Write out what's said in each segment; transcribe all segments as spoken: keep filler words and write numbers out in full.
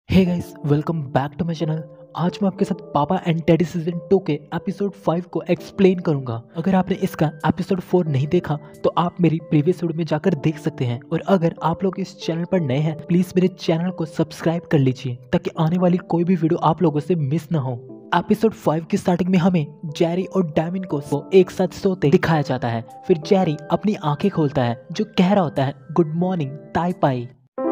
Hey guys, welcome back to my channel. आज मैं आपके साथ Papa and Teddy season two के एपिसोड फाइव को एक्सप्लेन करूंगा। अगर आपने इसका एपिसोड फोर नहीं देखा तो आप मेरी प्रीवियस वीडियो में जाकर देख सकते हैं। और अगर आप लोग इस चैनल पर नए हैं, प्लीज मेरे चैनल को सब्सक्राइब कर लीजिए ताकि आने वाली कोई भी वीडियो आप लोगों से मिस ना हो। एपिसोड फाइव की स्टार्टिंग में हमें जेरी और डैमिन को एक साथ सोते दिखाया जाता है। फिर जेरी अपनी आंखें खोलता है जो कह रहा होता है, गुड मॉर्निंग ताई पाई।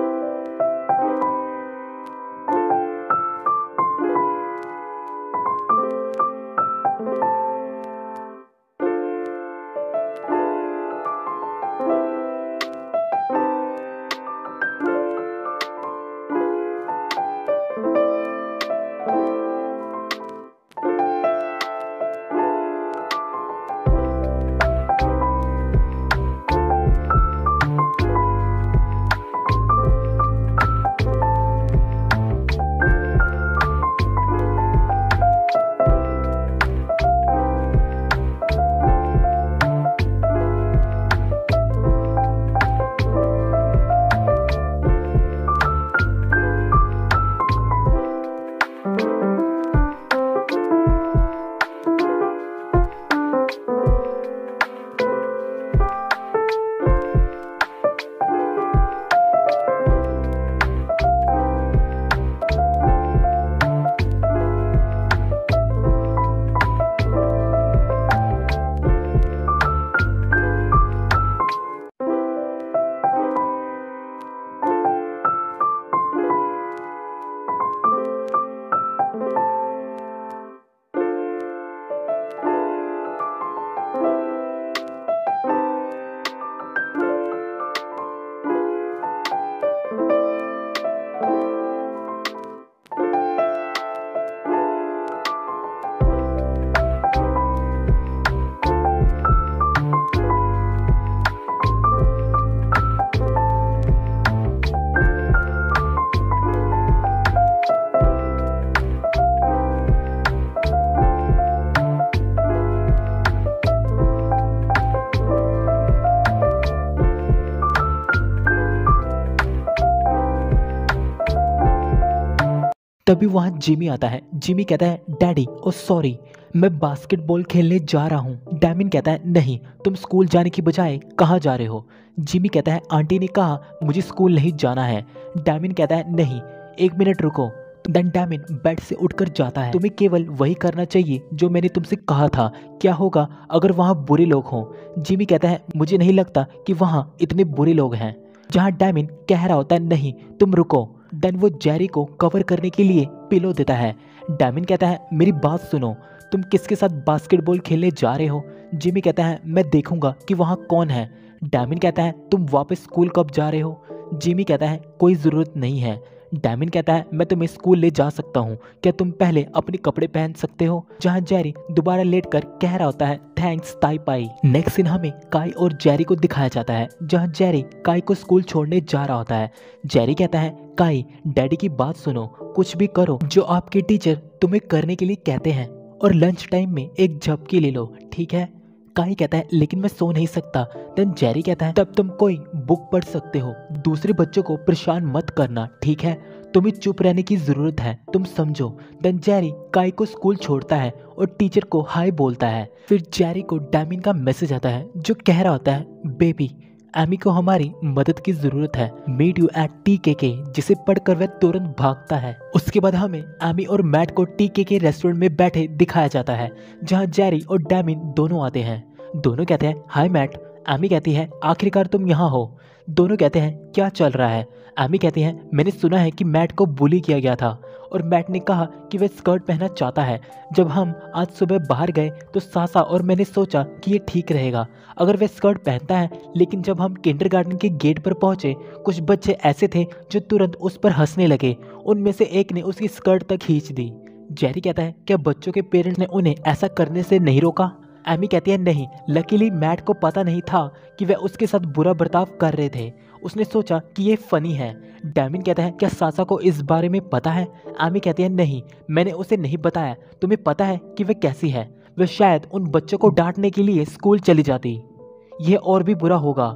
तभी वहाँ जिमी आता है। जिमी कहता है, डैडी ओ सॉरी, मैं बास्केटबॉल खेलने जा रहा हूँ। डैमिन कहता है, नहीं, तुम स्कूल जाने की बजाय कहाँ जा रहे हो? जिमी कहता है, आंटी ने कहा मुझे स्कूल नहीं जाना है। डैमिन कहता है, नहीं, एक मिनट रुको। देन डैमिन बेड से उठकर जाता है। तुम्हें केवल वही करना चाहिए जो मैंने तुमसे कहा था। क्या होगा अगर वहाँ बुरे लोग हों? जिमी कहता है, मुझे नहीं लगता कि वहाँ इतने बुरे लोग हैं। जहाँ डैमिन कह रहा होता है, नहीं तुम रुको। देन वो जेरी को कवर करने के लिए पिलो देता है। डैमिन कहता है, मेरी बात सुनो, तुम किसके साथ बास्केटबॉल खेलने जा रहे हो? जिमी कहता है, मैं देखूंगा कि वहाँ कौन है। डैमिन कहता है, तुम वापस स्कूल कब जा रहे हो? जिमी कहता है, कोई ज़रूरत नहीं है। डैमिन कहता है, मैं तुम्हें स्कूल ले जा सकता हूँ, क्या तुम पहले अपने कपड़े पहन सकते हो? जहाँ जेरी दोबारा लेट कर कह रहा होता है, थैंक्स ताई पाई। नेक्स्ट सीन हमें काई और जेरी को दिखाया जाता है, जहाँ जेरी काई को स्कूल छोड़ने जा रहा होता है। जेरी कहता है, काई डैडी की बात सुनो, कुछ भी करो जो आपके टीचर तुम्हें करने के लिए कहते हैं, और लंच टाइम में एक झपकी ले लो, ठीक है? काई कहता है, लेकिन मैं सो नहीं सकता। देन जेरी कहता है, तब तुम कोई बुक पढ़ सकते हो, दूसरे बच्चों को परेशान मत करना, ठीक है? तुम्हें चुप रहने की जरूरत है, तुम समझो। देन जेरी काई को स्कूल छोड़ता है और टीचर को हाय बोलता है। फिर जेरी को डैमिन का मैसेज आता है जो कह रहा होता है, बेबी एमी को हमारी मदद की जरूरत है, मीट यू एट टी के के, जिसे पढ़कर वह तुरंत भागता है। उसके बाद हमें एमी और मैट को टी के के रेस्टोरेंट में बैठे दिखाया जाता है, जहां जेरी और डैमिन दोनों आते हैं। दोनों कहते हैं, हाय मैट। एमी कहती है, आखिरकार तुम यहाँ हो। दोनों कहते हैं, क्या चल रहा है? एमी कहती है, मैंने सुना है कि मैट को बुली किया गया था और मैट ने कहा कि वह स्कर्ट पहनना चाहता है। जब हम आज सुबह बाहर गए तो सासा और मैंने सोचा कि ये ठीक रहेगा अगर वह स्कर्ट पहनता है, लेकिन जब हम किंडरगार्टन के गेट पर पहुंचे, कुछ बच्चे ऐसे थे जो तुरंत उस पर हंसने लगे। उनमें से एक ने उसकी स्कर्ट तक खींच दी। जेरी कहता है, क्या बच्चों के पेरेंट्स ने उन्हें ऐसा करने से नहीं रोका? एमी कहती है, नहीं, लकीली मैट को पता नहीं था कि वह उसके साथ बुरा बर्ताव कर रहे थे। उसने सोचा कि ये फनी है। डैमिन कहता है, क्या सासा को इस बारे में पता है? एमी कहती है, नहीं, मैंने उसे नहीं बताया। तुम्हें पता है कि वह कैसी है? वह शायद उन बच्चों को डांटने के लिए स्कूल चली जाती। यह और भी बुरा होगा।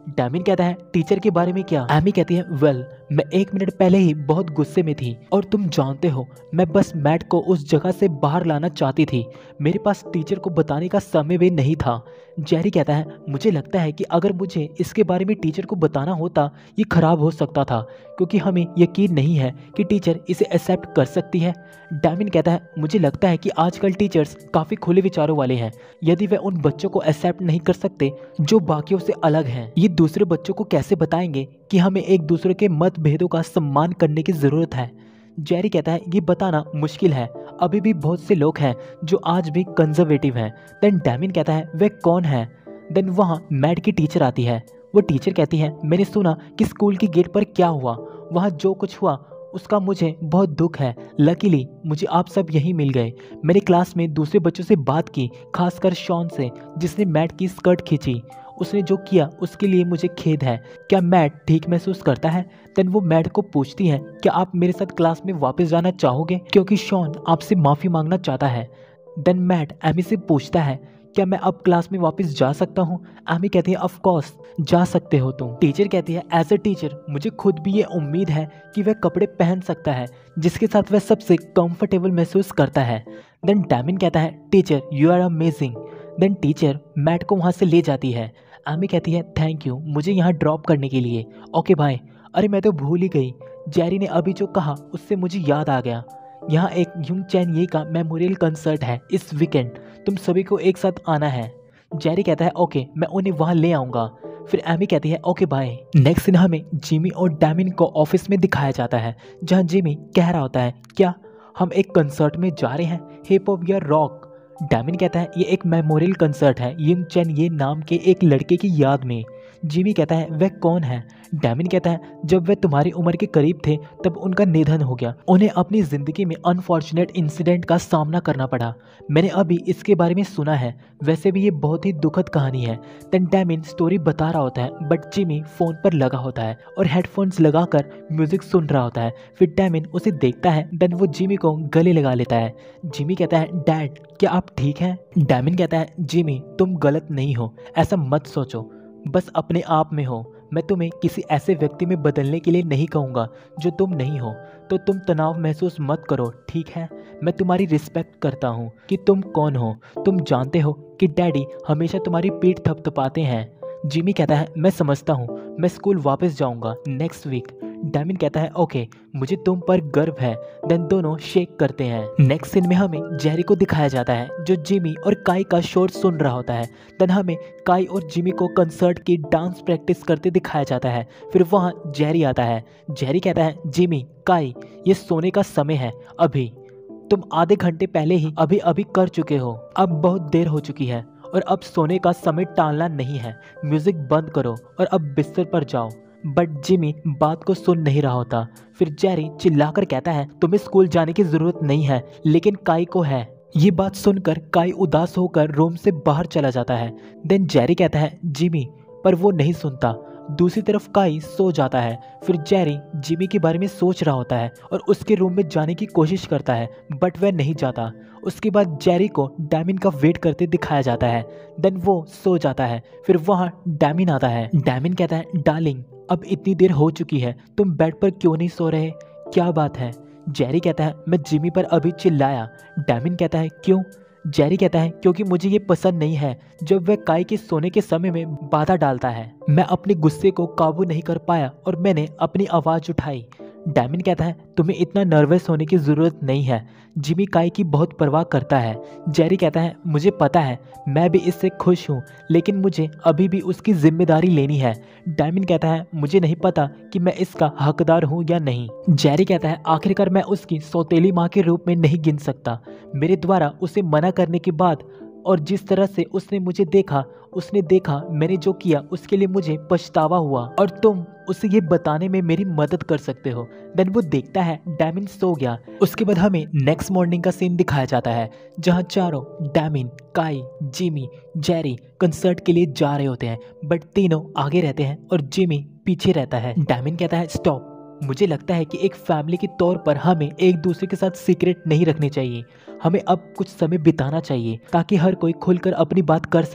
डैमिन कहता है टीचर के बारे में क्या? एमी कहती है वेल मैं एक मिनट पहले ही बहुत गुस्से में थी और तुम जानते हो मैं बस मैट को उस जगह से बाहर लाना चाहती थी, मेरे पास टीचर को बताने का समय भी नहीं था। जेरी कहता है मुझे लगता है कि अगर मुझे इसके बारे में टीचर को बताना होता ये खराब हो सकता था क्योंकि हमें यकीन नहीं है कि टीचर इसे एक्सेप्ट कर सकती है। डैमिन कहता है मुझे लगता है कि आजकल टीचर्स काफ़ी खुले विचारों वाले हैं, यदि वे उन बच्चों को एक्सेप्ट नहीं कर सकते जो बाकियों से अलग हैं, ये दूसरे बच्चों को कैसे बताएंगे कि हमें एक दूसरे के मतभेदों का सम्मान करने की ज़रूरत है। जेरी कहता है ये बताना मुश्किल है, अभी भी बहुत से लोग हैं जो आज भी कंजर्वेटिव हैं। देन डैमिन कहता है वे कौन है? देन वहाँ मैट की टीचर आती है। वो टीचर कहती है मैंने सुना कि स्कूल की गेट पर क्या हुआ, वहाँ जो कुछ हुआ उसका मुझे बहुत दुख है। लकीली मुझे आप सब यहीं मिल गए। मैंने क्लास में दूसरे बच्चों से बात की, खासकर शॉन से जिसने मैट की स्कर्ट खींची। उसने जो किया उसके लिए मुझे खेद है। क्या मैट ठीक महसूस करता है? देन वो मैट को पूछती है क्या आप मेरे साथ क्लास में वापस जाना चाहोगे क्योंकि शॉन आपसे माफ़ी मांगना चाहता है। देन मैट एमी से पूछता है क्या मैं अब क्लास में वापस जा सकता हूँ? एमी कहती है ऑफ कोर्स जा सकते हो तुम। टीचर कहती है एज अ टीचर मुझे खुद भी ये उम्मीद है कि वह कपड़े पहन सकता है जिसके साथ वह सबसे कंफर्टेबल महसूस करता है। देन डैमिन कहता है teacher you are amazing. Then teacher Matt को वहाँ से ले जाती है। एमी कहती है थैंक यू मुझे यहाँ ड्रॉप करने के लिए। Okay bye. अरे मैं तो भूल ही गई, जेरी ने अभी जो कहा उससे मुझे याद आ गया, यहाँ एक यूंग चैन ये का मेमोरियल कंसर्ट है इस वीकेंड, तुम सभी को एक साथ आना है। जेरी कहता है ओके मैं उन्हें वहाँ ले आऊँगा। फिर एमी कहती है ओके बाय। नेक्स्ट दिन हमें जिमी और डैमिन को ऑफिस में दिखाया जाता है जहाँ जिमी कह रहा होता है क्या हम एक कंसर्ट में जा रहे हैं, हिप हॉप या रॉक? डैमिन कहता है ये एक मेमोरियल कंसर्ट है यूंग चैन ये नाम के एक लड़के की याद में। जिमी कहता है वह कौन है? डैमिन कहता है जब वे तुम्हारी उम्र के करीब थे तब उनका निधन हो गया, उन्हें अपनी ज़िंदगी में अनफॉर्चुनेट इंसिडेंट का सामना करना पड़ा। मैंने अभी इसके बारे में सुना है, वैसे भी ये बहुत ही दुखद कहानी है। देन डैमिन स्टोरी बता रहा होता है बट जिमी फ़ोन पर लगा होता है और हेडफोन्स लगाकर म्यूज़िक सुन रहा होता है। फिर डैमिन उसे देखता है, देन वो जिमी को गले लगा लेता है। जिमी कहता है डैड क्या आप ठीक हैं? डैमिन कहता है जिमी तुम गलत नहीं हो, ऐसा मत सोचो, बस अपने आप में हो। मैं तुम्हें किसी ऐसे व्यक्ति में बदलने के लिए नहीं कहूँगा जो तुम नहीं हो, तो तुम तनाव महसूस मत करो, ठीक है? मैं तुम्हारी रिस्पेक्ट करता हूँ कि तुम कौन हो। तुम जानते हो कि डैडी हमेशा तुम्हारी पीठ थपथपाते हैं। जिमी कहता है मैं समझता हूँ, मैं स्कूल वापस जाऊँगा नेक्स्ट वीक। डैमिन कहता है ओके मुझे तुम पर गर्व है। देन दोनों शेक करते हैं। नेक्स्ट सीन में हमें जेरी को दिखाया जाता है जो जिमी और काई का शोर सुन रहा होता है। देन हमें काई और जिमी को कंसर्ट की डांस प्रैक्टिस करते दिखाया जाता है। फिर वहाँ जेरी आता है। जेरी कहता है जिमी काई ये सोने का समय है, अभी तुम आधे घंटे पहले ही अभी अभी कर चुके हो, अब बहुत देर हो चुकी है और अब सोने का समय टालना नहीं है। म्यूजिक बंद करो और अब बिस्तर पर जाओ। बट जिमी बात को सुन नहीं रहा होता। फिर जेरी चिल्लाकर कहता है तुम्हें स्कूल जाने की जरूरत नहीं है, लेकिन काई को है। ये बात सुनकर काई उदास होकर रूम से बाहर चला जाता है। देन जेरी कहता है जिमी, पर वो नहीं सुनता। दूसरी तरफ काई सो जाता है। फिर जेरी जिमी के बारे में सोच रहा होता है और उसके रूम में जाने की कोशिश करता है बट वह नहीं जाता। उसके बाद जेरी को डैमिन का वेट करते दिखाया जाता है। देन वो सो जाता है। फिर वहाँ डैमिन आता है। डैमिन कहता है डार्लिंग अब इतनी देर हो चुकी है, तुम बेड पर क्यों नहीं सो रहे, क्या बात है? जेरी कहता है मैं जिमी पर अभी चिल्लाया। डैमिन कहता है क्यों? जेरी कहता है क्योंकि मुझे ये पसंद नहीं है जब वह काई के सोने के समय में बाधा डालता है। मैं अपने गुस्से को काबू नहीं कर पाया और मैंने अपनी आवाज़ उठाई। डैमिन कहता है तुम्हें इतना नर्वस होने की ज़रूरत नहीं है, जिमी काई की बहुत परवाह करता है। जेरी कहता है मुझे पता है, मैं भी इससे खुश हूँ, लेकिन मुझे अभी भी उसकी जिम्मेदारी लेनी है। डैमिन कहता है मुझे नहीं पता कि मैं इसका हकदार हूँ या नहीं। जेरी कहता है आखिरकार मैं उसकी सौतेली माँ के रूप में नहीं गिन सकता। मेरे द्वारा उसे मना करने के बाद और जिस तरह से उसने मुझे देखा उसने देखा मैंने जो किया उसके लिए मुझे पछतावा हुआ और तुम उसे ये बताने में मेरी मदद कर सकते हो। देन वो देखता है डैमिन सो गया। उसके बाद हमें नेक्स्ट मॉर्निंग का सीन दिखाया जाता है जहाँ चारों डैमिन, काई, जिमी, जेरी कंसर्ट के लिए जा रहे होते हैं बट तीनों आगे रहते हैं और जिमी पीछे रहता है। डैमिन कहता है स्टॉप, मुझे लगता है कि एक फैमिली के तौर पर हमें एक दूसरे के साथ सीक्रेट नहीं रखने चाहिए। हमें अब कुछ समय बिताना चाहिए ताकि हर कोई खुलकर अपनी बात कर सके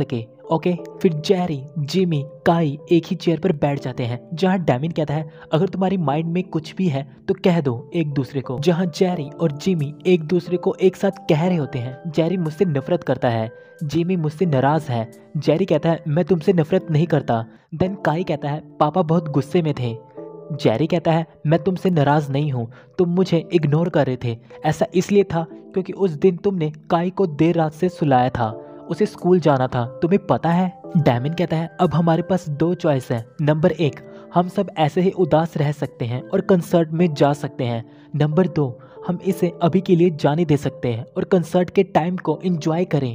ओके। फिर जेरी, जिमी, काई एक ही चेयर पर बैठ जाते हैं जहां डैमिन कहता है अगर तुम्हारी माइंड में कुछ भी है तो कह दो एक दूसरे को। जहां जेरी और जिमी एक दूसरे को एक साथ कह रहे होते हैं। जेरी मुझसे नफरत करता है, जिमी मुझसे नाराज है। जेरी कहता है मैं तुमसे नफरत नहीं करता। देन काई कहता है पापा बहुत गुस्से में थे। जेरी कहता है मैं तुमसे नाराज नहीं हूँ, तुम मुझे इग्नोर कर रहे थे। ऐसा इसलिए था क्योंकि उस दिन तुमने काई को देर रात से सुलाया था, उसे स्कूल जाना था, तुम्हें पता है। डैमिन कहता है अब हमारे पास दो चॉइस है। नंबर एक, हम सब ऐसे ही उदास रह सकते हैं और कंसर्ट में जा सकते हैं। नंबर दो, हम इसे अभी के लिए जाने दे सकते हैं और कंसर्ट के टाइम को एंजॉय करें।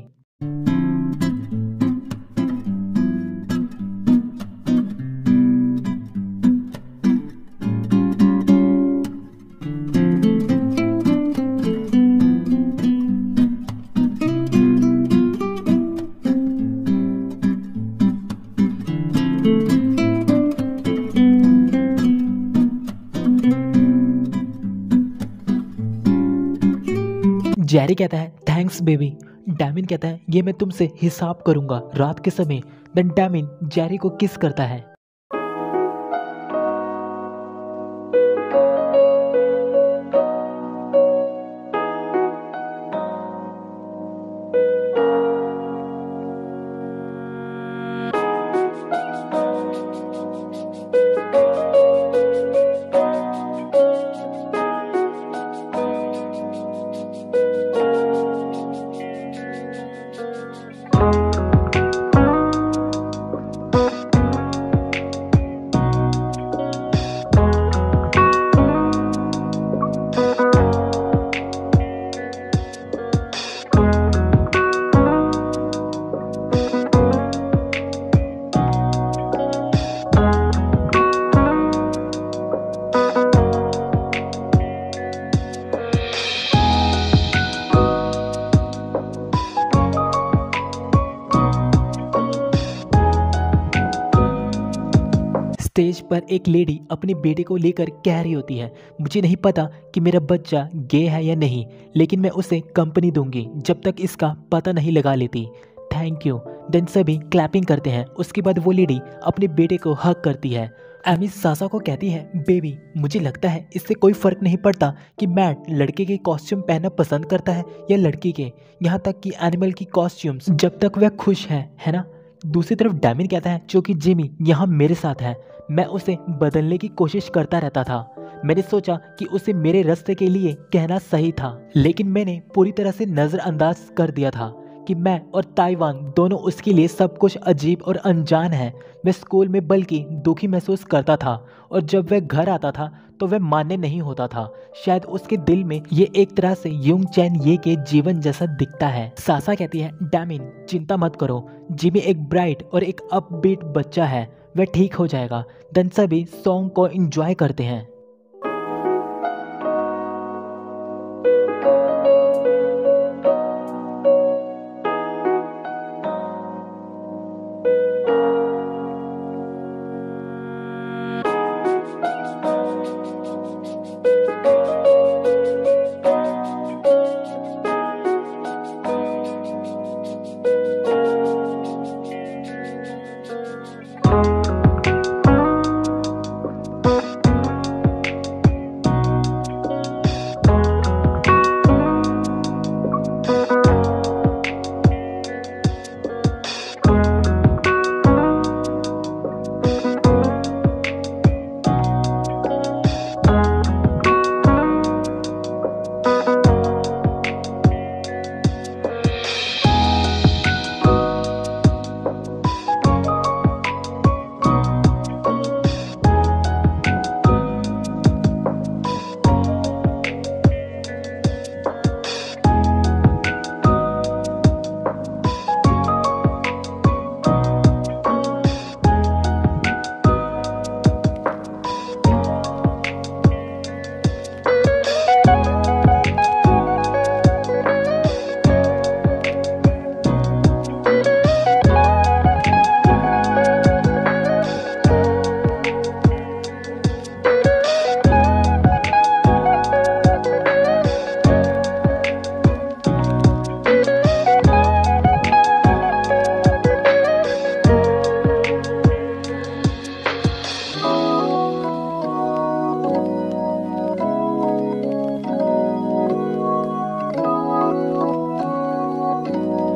जेरी कहता है थैंक्स बेबी। डैमिन कहता है ये मैं तुमसे हिसाब करूंगा रात के समय। देन डैमिन जेरी को किस करता है। स्टेज पर एक लेडी अपने बेटे को लेकर कह रही होती है मुझे नहीं पता कि मेरा बच्चा गे है या नहीं, लेकिन मैं उसे कंपनी दूंगी जब तक इसका पता नहीं लगा लेती। Thank you. देन सभी क्लैपिंग करते हैं। उसके बाद वो लेडी अपने बेटे को हक करती है। एमी सासा को कहती है बेबी मुझे लगता है इससे कोई फर्क नहीं पड़ता कि मैट लड़के के कॉस्ट्यूम पहनना पसंद करता है या लड़की के, यहाँ तक कि एनिमल की कॉस्ट्यूम्स, जब तक वह खुश है है ना। दूसरी तरफ डैमिन कहता है जो कि जिमी यहाँ मेरे साथ है, मैं उसे बदलने की कोशिश करता रहता था। मैंने सोचा कि उसे मेरे रास्ते के लिए कहना सही था, लेकिन मैंने पूरी तरह से नज़रअंदाज कर दिया था कि मैं और ताइवान दोनों उसके लिए सब कुछ अजीब और अनजान है। मैं स्कूल में बल्कि दुखी महसूस करता था और जब वह घर आता था तो वह मान्य नहीं होता था। शायद उसके दिल में ये एक तरह से युंग चैन ये के जीवन जैसा दिखता है। सासा कहती है डैमिन चिंता मत करो, जिमी एक ब्राइट और एक अपबीट बच्चा है, वह ठीक हो जाएगा। देन सभी सॉन्ग को एंजॉय करते हैं।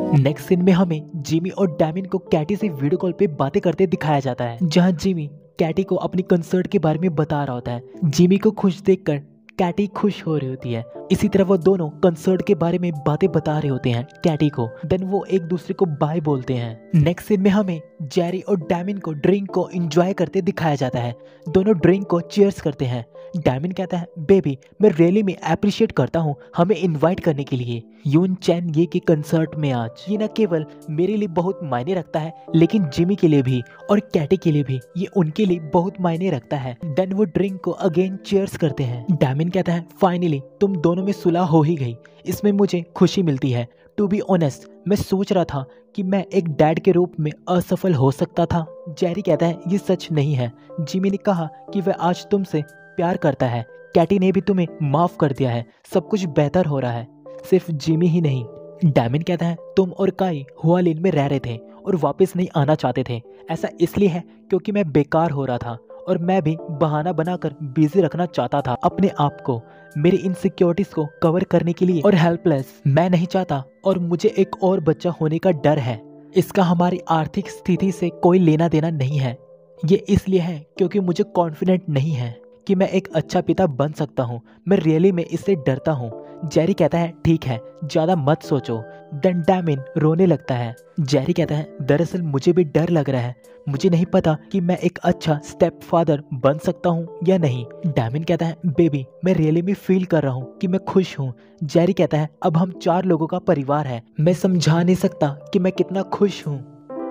नेक्स्ट सीन में हमें जिमी और डैमिन को कैटी से वीडियो कॉल पे बातें करते दिखाया जाता है, जहां जिमी कैटी को अपनी कंसर्ट के बारे में बता रहा होता है। जिमी को खुश देखकर कैटी खुश हो रही होती है। इसी तरह वो दोनों कंसर्ट के बारे में बातें बता रहे होते हैं कैटी को। देन वो एक दूसरे को बाय बोलते हैं। नेक्स्ट सीन में हमें जेरी और डैमिन को ड्रिंक को एंजॉय करते दिखाया जाता है। दोनों ड्रिंक को चीयर्स करते हैं। डैमिन कहता है, बेबी मैं रियली में अप्रिशिएट करता हूँ हमें इनवाइट करने के लिए यून चैन ये के कंसर्ट में आज। ये न केवल मेरे लिए बहुत मायने रखता है लेकिन जिमी के लिए भी और कैटी के लिए भी ये उनके लिए बहुत मायने रखता है। देन वो ड्रिंक को अगेन चीयर्स करते हैं। डैमिन कहता है, फाइनली तुम दोनों में सुलह हो ही गई, इसमें मुझे खुशी मिलती है। टू बी ऑनेस्ट मैं सोच रहा था कि मैं एक डैड के रूप में असफल हो सकता था। जेरी कहता है, ये सच नहीं है। जिमी ने कहा कि वह आज तुमसे प्यार करता है। कैटी ने भी तुम्हें माफ कर दिया है। सब कुछ बेहतर हो रहा है, सिर्फ जिमी ही नहीं। डैमिन कहता है, तुम और काई हुआलिन में रह रहे थे और वापस नहीं आना चाहते थे। ऐसा इसलिए है क्योंकि मैं बेकार हो रहा था और मैं भी बहाना बनाकर बिजी रखना चाहता था अपने आप को, मेरी इनसिक्योरिटीज को कवर करने के लिए और हेल्पलेस मैं नहीं चाहता। और मुझे एक और बच्चा होने का डर है। इसका हमारी आर्थिक स्थिति से कोई लेना देना नहीं है। ये इसलिए है क्योंकि मुझे कॉन्फिडेंट नहीं है कि मैं एक अच्छा पिता बन सकता हूँ। मैं रियली में इससे डरता हूँ। जेरी कहता है, ठीक है ज्यादा मत सोचो। देन डैमिन रोने लगता है। जेरी कहता है, दरअसल मुझे भी डर लग रहा है। मुझे नहीं पता कि मैं एक अच्छा स्टेप फादर बन सकता हूँ या नहीं। डैमिन कहता है, बेबी मैं रियली में फील कर रहा हूँ कि मैं खुश हूँ। जेरी कहता है, अब हम चार लोगों का परिवार है। मैं समझा नहीं सकता कि मैं कितना खुश हूँ।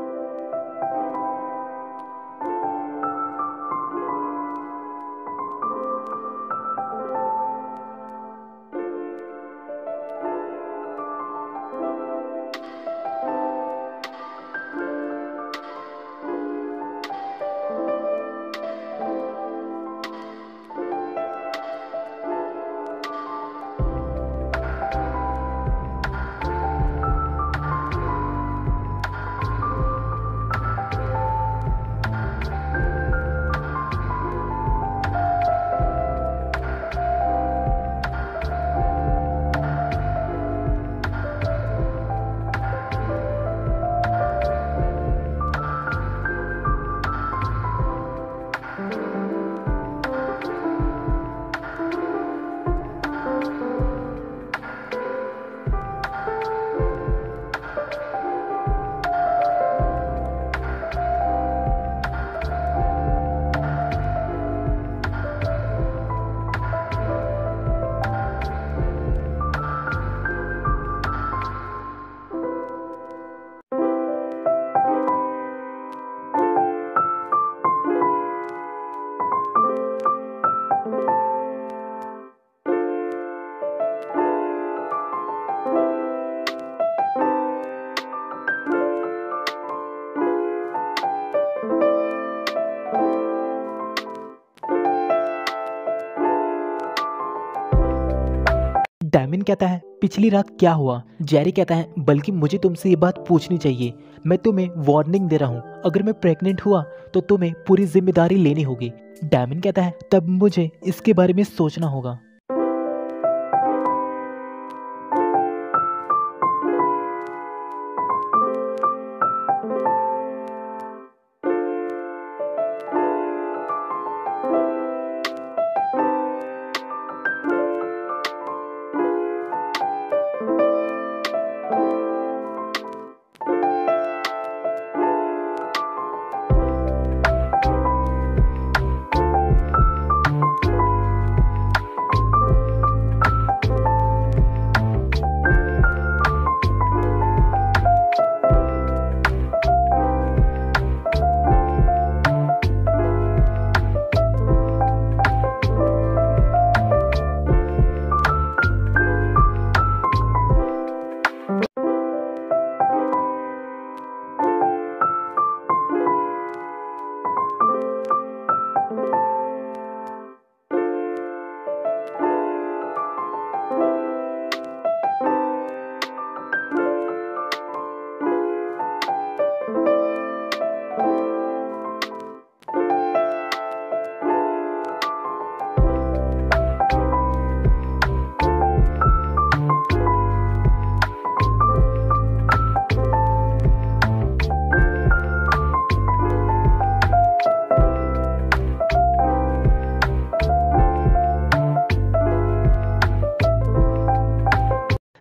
डैमिन कहता है, पिछली रात क्या हुआ? जेरी कहता है, बल्कि मुझे तुमसे ये बात पूछनी चाहिए। मैं तुम्हें वार्निंग दे रहा हूँ, अगर मैं प्रेग्नेंट हुआ तो तुम्हें पूरी जिम्मेदारी लेनी होगी। डैमिन कहता है, तब मुझे इसके बारे में सोचना होगा।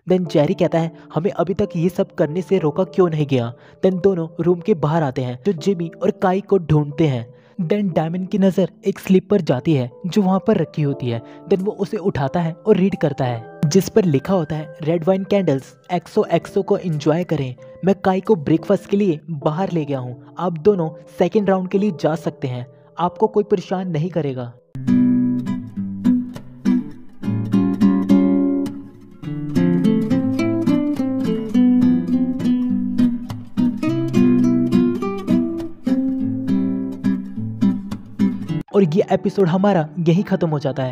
देन जेरी कहता है हमें अभी तक ये सब करने से रोका क्यों नहीं गया। देन दोनों रूम के बाहर आते हैं जो जिमी और काई को ढूंढते हैं। देन डायमंड की नज़र एक स्लिप पर जाती है जो वहाँ पर रखी होती है। देन वो उसे उठाता है और रीड करता है जिस पर लिखा होता है red wine candles xo xo को एंजॉय करें। मैं काई को ब्रेकफास्ट के लिए बाहर ले गया हूँ। आप दोनों सेकेंड राउंड के लिए जा सकते हैं। आपको कोई परेशान नहीं करेगा। और ये एपिसोड हमारा यहीं ख़त्म हो जाता है।